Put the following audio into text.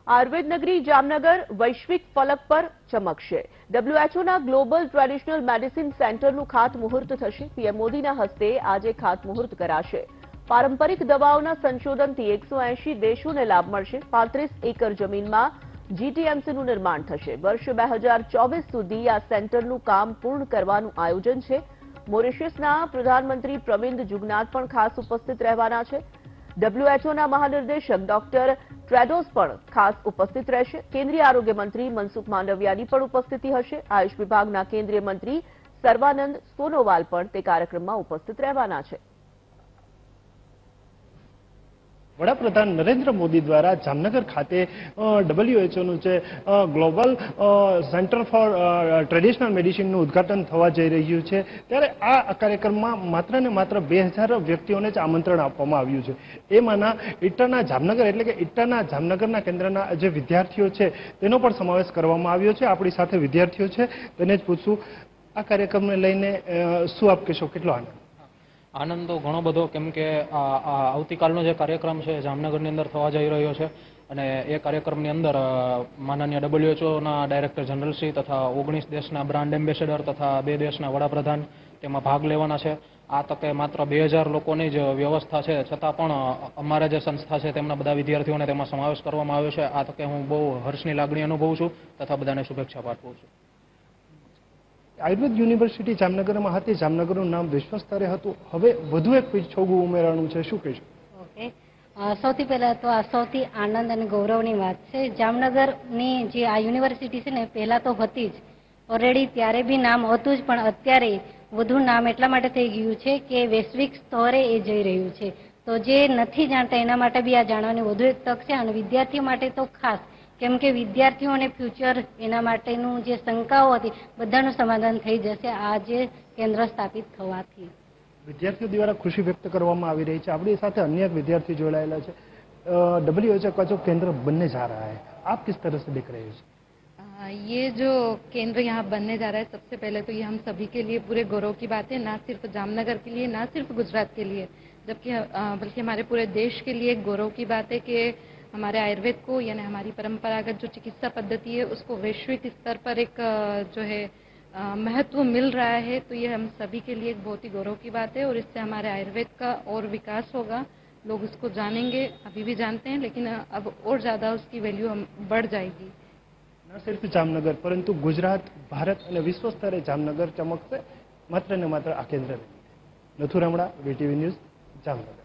आयुर्वेद नगरी जामनगर वैश्विक फलक पर चमकशे। डब्ल्यूएचओના ગ્લોબલ ટ્રેડિશનલ મેડિસિન સેન્ટરનું ખાતમુહૂર્ત થશે। પીએમ મોદીના હસ્તે આજે ખાતમુહૂર્ત કરાશે। પારંપરિક દવાઓના સંશોધનથી 180 દેશોને લાભ મળશે। 35 એકર જમીનમાં જીટીએમસીનું નિર્માણ થશે। વર્ષ 2024 સુધી આ સેન્ટરનું કામ પૂર્ણ કરવાનું આયોજન છે। મોરિશિયસના પ્રધાનમંત્રી પ્રવિન્દ જુગનાથ પણ ખાસ ઉપસ્થિત રહેવાના છે। डब्ल्यूएचओના મહાનિર્દેશક ડોક્ટર ટ્રેડોસ પણ ખાસ ઉપસ્થિત રહેશે। કેન્દ્રીય આરોગ્ય મંત્રી મનસુખ માંડવિયાની પણ ઉપસ્થિતિ હશે। આયુષ વિભાગના કેન્દ્રીય મંત્રી સર્વાનંદ સોનોવાલ પણ તે કાર્યક્રમમાં ઉપસ્થિત રહેવાના છે। વડાપ્રધાન નરેન્દ્ર મોદી દ્વારા જામનગર ખાતે ડબ્લ્યુએચઓનું જે ગ્લોબલ સેન્ટર ફોર ટ્રેડિશનલ મેડિસિનનું ઉદ્ઘાટન થવા જઈ રહ્યું છે, ત્યારે આ કાર્યક્રમમાં માત્ર ને માત્ર 2000 વ્યક્તિઓને જ આમંત્રણ આપવામાં આવ્યું છે। એમાંના ઇટાના જામનગર એટલે કે ઇટાના જામનગરના કેન્દ્રના જે વિદ્યાર્થીઓ છે તેનો પણ સમાવેશ કરવામાં આવ્યો છે। આપણી સાથે વિદ્યાર્થીઓ છે, તેને જ પૂછશું આ કાર્યક્રમને લઈને શું આપ કહેશો, કેટલો આનંદ? આનંદ તો ઘણો બધો, કેમ કે આવતીકાલનો જે કાર્યક્રમ છે જામનગરની અંદર થવા જઈ રહ્યો છે અને એ કાર્યક્રમની અંદર માનનીય ડબ્લ્યુએચઓના ડાયરેક્ટર જનરલ શ્રી તથા 19 દેશના બ્રાન્ડ એમ્બેસેડર તથા 2 દેશના વડાપ્રધાન તેમાં ભાગ લેવાના છે। આ તકે માત્ર 2000 લોકોની જ વ્યવસ્થા છે, છતાં પણ અમારા જે સંસ્થા છે તેમના બધા વિદ્યાર્થીઓને તેમાં સમાવેશ કરવામાં આવ્યો છે। આ તકે હું બહુ હર્ષની લાગણી અનુભવું છું તથા બધાને શુભેચ્છા પાઠવું છું। આયુર્વેદ યુનિવર્સિટી જામનગરમાં હતી, જામનગરનું નામ વિશ્વ સ્તરે હતું, હવે વધુ એક છોગું ઉમેરાનું છે, શું કહેશો? ઓકે, સૌથી પહેલા તો આ સૌથી આનંદ અને ગૌરવની વાત છે। જામનગરની જે આ યુનિવર્સિટી છે ને પહેલા તો હતી જ ઓલરેડી, ત્યારે બી નામ હતું જ, પણ અત્યારે વધુ નામ એટલા માટે થઈ ગયું છે કે વૈશ્વિક સ્તરે એ જઈ રહ્યું છે। તો જે નથી જાણતા એના માટે બી આ જાણવાની વધુ એક તક છે અને વિદ્યાર્થીઓ માટે તો ખાસ, કેમ કે વિદ્યાર્થીઓને ફ્યુચર એના માટેનું જે શંકાઓ હતી બધાનું સમાધાન થઈ જશે આ જે કેન્દ્ર સ્થાપિત થવાથી। વિદ્યાર્થીઓ દ્વારા ખુશી વ્યક્ત કરવામાં આવી રહી છે। આપણી સાથે અન્ય એક વિદ્યાર્થી જોડાયેલા છે। डब्ल्यूएचओ का जो केंद्र बनने जा रहा है, आप किस तरह से देख रहे हैं? ये जो केंद्र यहाँ बनने जा रहा है, सबसे पहले तो ये हम सभी के लिए पूरे गौरव की बात है, ना सिर्फ जामनगर के लिए, ना सिर्फ गुजरात के लिए, जबकि बल्कि हमारे पूरे देश के लिए एक गौरव की बात है कि हमारे आयुर्वेद को यानी हमारी परंपरागत जो चिकित्सा पद्धति है उसको वैश्विक स्तर पर एक जो है महत्व मिल रहा है। तो ये हम सभी के लिए एक बहुत ही गौरव की बात है और इससे हमारे आयुर्वेद का और विकास होगा, लोग इसको जानेंगे। अभी भी जानते हैं लेकिन अब और ज़्यादा उसकी वैल्यू बढ़ जाएगी। न सिर्फ जामनगर परंतु गुजरात, भारत और विश्व स्तरे जामनगर चमकશે, मात्र ने मात्र आ केंद्र। Nathu Ramda, VTV news, Jamnagar.